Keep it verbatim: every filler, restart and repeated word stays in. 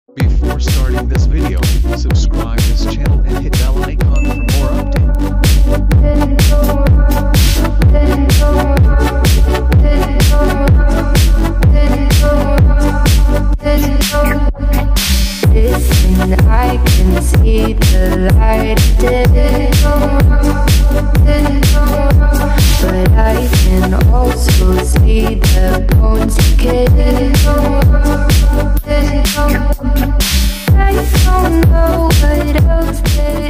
Before starting this video, subscribe this channel and hit bell icon for more Listen, I can see the light of day, but I can also see the bones decay. I don't know what else there